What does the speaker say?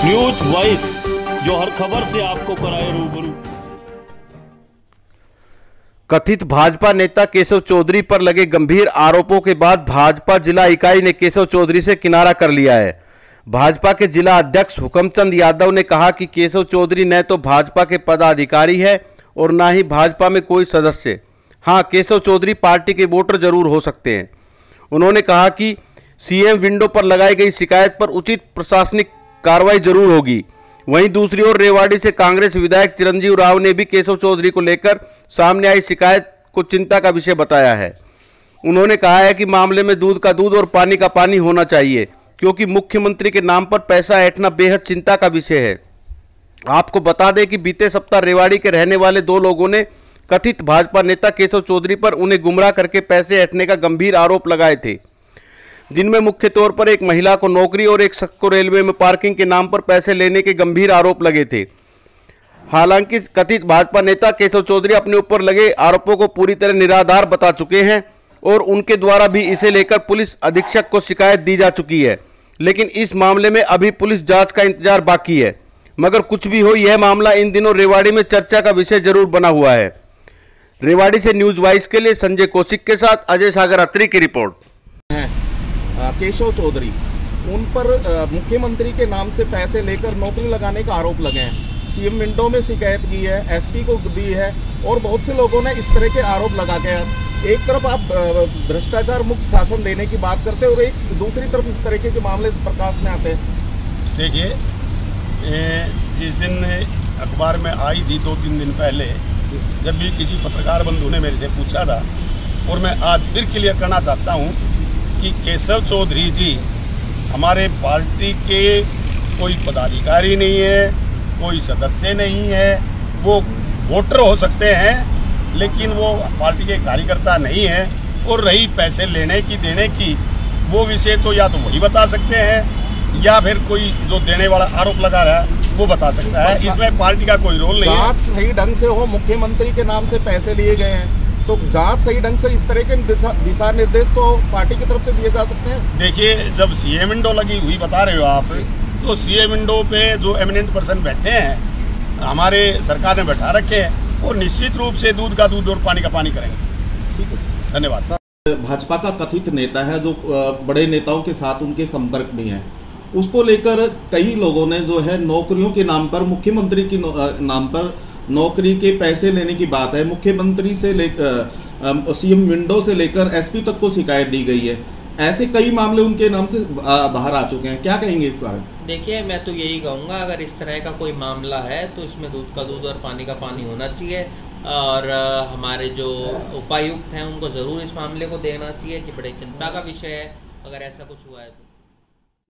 News voice, जो हर खबर से आपको कराए रूबरू। कथित भाजपा नेता केशव चौधरी पर लगे गंभीर आरोपों के बाद भाजपा जिला इकाई ने केशव चौधरी से किनारा कर लिया है। भाजपा के जिला अध्यक्ष हुकमचंद यादव ने कहा कि केशव चौधरी न तो भाजपा के पदाधिकारी है और न ही भाजपा में कोई सदस्य। हाँ, केशव चौधरी पार्टी के वोटर जरूर हो सकते हैं। उन्होंने कहा कि सीएम विंडो पर लगाई गई शिकायत पर उचित प्रशासनिक कार्रवाई जरूर होगी। वहीं दूसरी ओर रेवाड़ी से कांग्रेस विधायक चिरंजीव राव ने भी केशव चौधरी को लेकर सामने आई शिकायत को चिंता का विषय बताया है। उन्होंने कहा है कि मामले में दूध का दूध और पानी का पानी होना चाहिए, क्योंकि मुख्यमंत्री के नाम पर पैसा ऐंठना बेहद चिंता का विषय है। आपको बता दें कि बीते सप्ताह रेवाड़ी के रहने वाले दो लोगों ने कथित भाजपा नेता केशव चौधरी पर उन्हें गुमराह करके पैसे ऐंठने का गंभीर आरोप लगाए थे, जिनमें मुख्य तौर पर एक महिला को नौकरी और एक शख्स को रेलवे में पार्किंग के नाम पर पैसे लेने के गंभीर आरोप लगे थे। हालांकि कथित भाजपा नेता केशव चौधरी अपने ऊपर लगे आरोपों को पूरी तरह निराधार बता चुके हैं और उनके द्वारा भी इसे लेकर पुलिस अधीक्षक को शिकायत दी जा चुकी है। लेकिन इस मामले में अभी पुलिस जांच का इंतजार बाकी है। मगर कुछ भी हो, यह मामला इन दिनों रेवाड़ी में चर्चा का विषय जरूर बना हुआ है। रेवाड़ी से न्यूज वाइस के लिए संजय कौशिक के साथ अजय सागर अत्री की रिपोर्ट। केशव चौधरी, उन पर मुख्यमंत्री के नाम से पैसे लेकर नौकरी लगाने का आरोप लगे हैं। सीएम विंडो में शिकायत की है, एसपी को दी है और बहुत से लोगों ने इस तरह के आरोप लगा के, एक तरफ आप भ्रष्टाचार मुक्त शासन देने की बात करते हैं और एक दूसरी तरफ इस तरीके के मामले प्रकाश में आते हैं। देखिए, जिस दिन अखबार में आई थी 2-3 दिन पहले, जब भी किसी पत्रकार बंधु ने मेरे से पूछा था, और मैं आज फिर क्लियर करना चाहता हूँ कि केशव चौधरी जी हमारे पार्टी के कोई पदाधिकारी नहीं है, कोई सदस्य नहीं है। वो वोटर हो सकते हैं, लेकिन वो पार्टी के कार्यकर्ता नहीं है। और रही पैसे लेने की देने की, वो विषय तो या तो वही बता सकते हैं या फिर कोई जो देने वाला आरोप लगा रहा है वो बता सकता है। इसमें पार्टी का कोई रोल नहीं है। जांच सही ढंग से हो, मुख्यमंत्री के नाम से पैसे लिए गए हैं तो जांच सही ढंग से, इस तरह के दिशा निर्देश तो पार्टी की तरफ से दिए जा सकते हैं। देखिए, जब सीए विंडो लगी हुई बता रहे हो आप, तो सीए विंडो पे जो एमिनेंट पर्सन बैठे हैं, हमारे सरकार ने बैठा रखे हैं, वो निश्चित रूप से दूध का दूध और पानी का पानी करेंगे। ठीक है, धन्यवाद। भाजपा का कथित नेता है जो बड़े नेताओं के साथ उनके संपर्क में है, उसको लेकर कई लोगों ने जो है नौकरियों के नाम पर, मुख्यमंत्री की नाम पर नौकरी के पैसे लेने की बात है। मुख्यमंत्री से लेकर सीएम विंडो से लेकर एसपी तक को शिकायत दी गई है। ऐसे कई मामले उनके नाम से बाहर आ चुके हैं। क्या कहेंगे इस बारे में? देखिए, मैं तो यही कहूँगा, अगर इस तरह का कोई मामला है तो इसमें दूध का दूध और पानी का पानी होना चाहिए। और हमारे जो उपायुक्त हैं उनको ज़रूर इस मामले को देखना चाहिए कि बड़े चिंता का विषय है अगर ऐसा कुछ हुआ है तो।